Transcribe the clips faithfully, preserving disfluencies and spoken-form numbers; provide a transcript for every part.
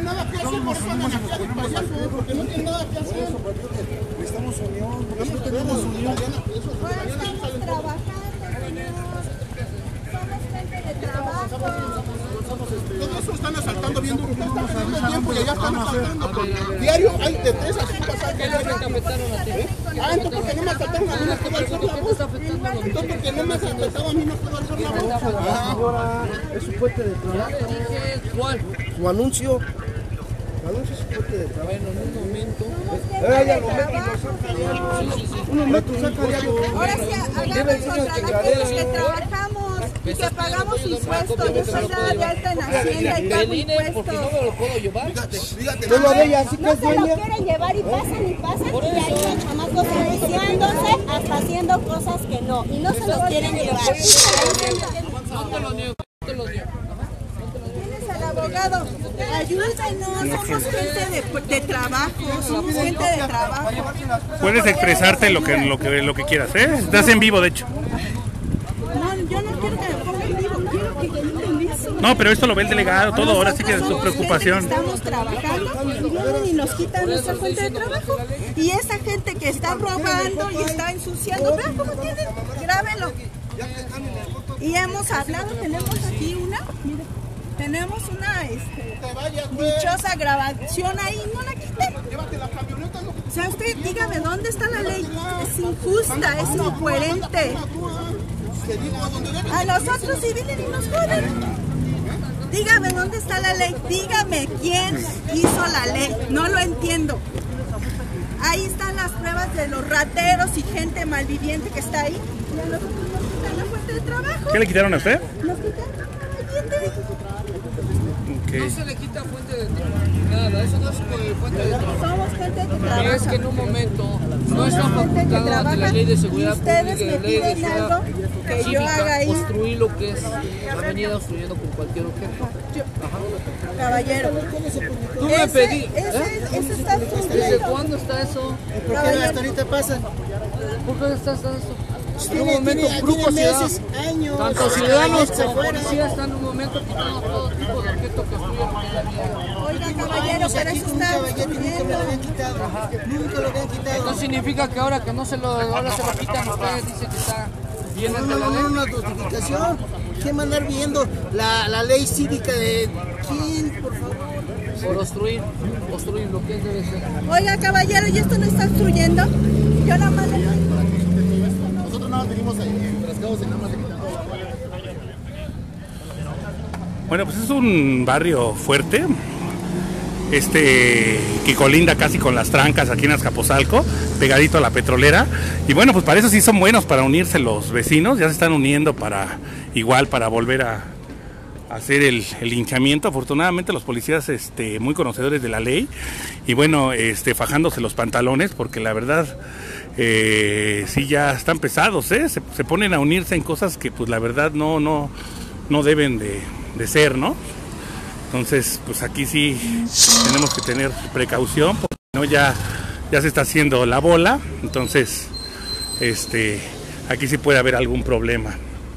nada que hacer, por eso andan aquí de payaso, porque no tienen nada que hacer. Necesitamos unión, porque no tenemos unión. Estamos trabajando, somos gente de trabajo. Todo eso están asaltando bien duro. Ustedes están perdiendo tiempo y allá están asaltando. Diario hay de tres a cinco asaltos. Ah, entonces porque no me asaltaron a mí no puedo alzar la voz. Entonces porque no me asaltaron a mí no puedo alzar la voz. Señora, es su fuente de trabajo. ¿Cuál? Su anuncio. Su anuncio es su fuente de trabajo. Bueno, en un momento. Ella lo mete y lo saca diario. Uno mete y saca diario. Ahora sí, hablamos contra aquellos que trabajamos y que pagamos impuestos. Yo soy dada de alta en Hacienda y pago Del I N E, porque no impuestos. me lo puedo llevar. Tú lo de ella, así que No es se lo dueña. quieren llevar y pasan y pasan y ahí los chamacos enviciándose hasta haciendo cosas que no. Y no se los quieren llevar. No te lo niego, no te lo niego. ¿Quién es el abogado? Ayúdenos, somos gente de, de trabajo, somos gente de trabajo. Puedes expresarte lo que, lo que, lo que quieras, ¿eh? Estás en vivo, de hecho. No, yo no quiero que me ponga en vivo, quiero que quiten eso. No, pero esto lo ve el delegado, todo, ahora sí que es tu preocupación. Estamos trabajando y vienen y nos quitan nuestra fuente de trabajo. Y esa gente que está robando y está ensuciando, vean cómo tienen, grábenlo. Y hemos hablado, tenemos aquí una, mira, tenemos una este, dichosa grabación ahí, no la quiten. O sea, usted dígame, ¿dónde está la ley? Es injusta, es incoherente. A nosotros sí vienen y nos joden. Dígame, ¿dónde está la ley? Dígame, ¿quién hizo la ley? No lo entiendo. Ahí están las pruebas de los rateros y gente malviviente que está ahí. Y a nosotros nos quitan la fuente de trabajo. ¿Qué le quitaron a usted? Nos quitan la malviviente. Okay. No se le quita fuente de trabajo, nada, eso no es fuente de trabajo. Somos gente que trabaja. Es que en un momento no está Somos gente que facultado ante la trabaja ley de seguridad y ustedes pública y me la ley de piden seguridad algo que yo haga cívica ahí. construir lo que es la avenida obstruyendo con cualquier objeto. Caballero. Tú me Ese- pedí. Ese, ¿eh? ese está ¿Desde subiendo. cuándo está eso? ¿Por qué hasta ahorita pasa? ¿Por qué está eso? En un Tiene, momento, tiene, grupos tiene meses, ciudadanos, años. tanto ciudadanos Se como fueron. policías están en un momento quitando todo tipo de objetos que obstruyen la vía. Oiga, caballero, pero eso Un está caballero nunca me lo subiendo. habían quitado. Nunca lo habían quitado. Entonces significa que ahora que no se lo, ahora se lo quitan, ustedes dicen que está bien No, ante no, la no, ley. una notificación. ¿Qué mandar viendo la, la ley cívica de quién, por favor? Por obstruir, obstruir lo que debe ser. Oiga, caballero, ¿y esto no está obstruyendo? Yo nada más le... Nosotros nada más venimos enfrascados en nada más de quitar. Bueno, pues es un barrio fuerte, este que colinda casi con las trancas aquí en Azcapotzalco, pegadito a la petrolera. Y bueno, pues para eso sí son buenos, para unirse los vecinos, ya se están uniendo para igual para volver a hacer el, el linchamiento. Afortunadamente los policías este, muy conocedores de la ley y bueno, este, fajándose los pantalones, porque la verdad eh, sí ya están pesados, ¿eh? se, se ponen a unirse en cosas que pues la verdad no, no, no deben de, de ser, ¿no? Entonces pues aquí sí tenemos que tener precaución, porque no ya, ya se está haciendo la bola, entonces este, aquí sí puede haber algún problema.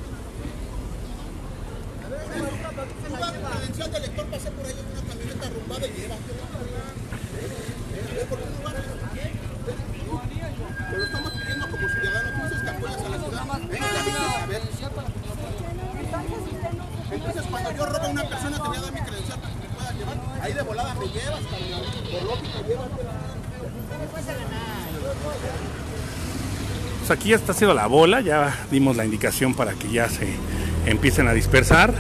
Entonces cuando yo robo a una persona tenía que dar mi credencial para que me pueda llevar. Ahí de volada me llevas, carnal. Por lógica, llévatela. Pues aquí ya está haciendo la bola, ya dimos la indicación para que ya se empiecen a dispersar.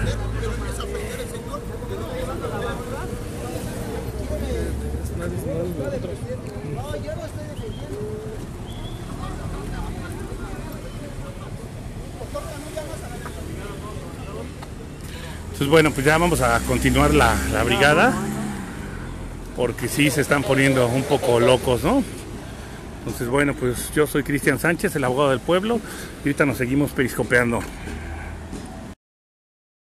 Entonces bueno, pues ya vamos a continuar la, la brigada, porque sí se están poniendo un poco locos, ¿no? Entonces bueno, pues yo soy Cristian Sánchez, el abogado del pueblo, y ahorita nos seguimos periscopeando.